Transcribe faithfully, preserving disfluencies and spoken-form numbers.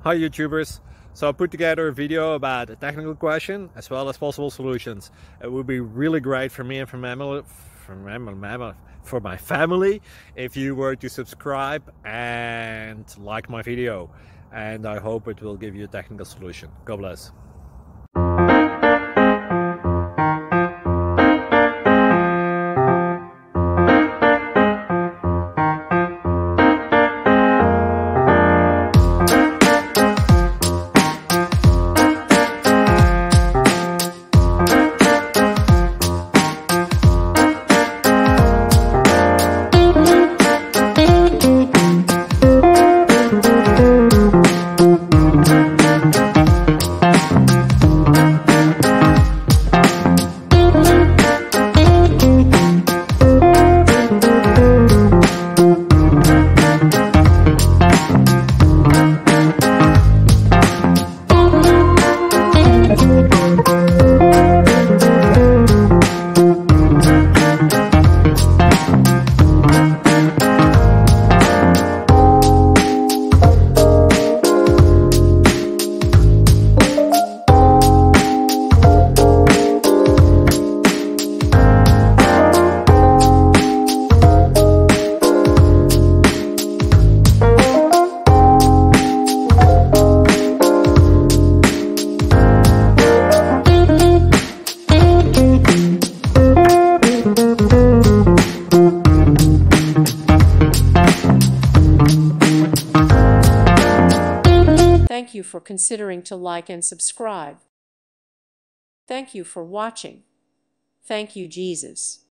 Hi YouTubers! So I put together a video about a technical question as well as possible solutions. It would be really great for me and for my, for my, for my family if you were to subscribe and like my video. And I hope it will give you a technical solution. God bless. Thank you for considering to like and subscribe. Thank you for watching. Thank you, Jesus.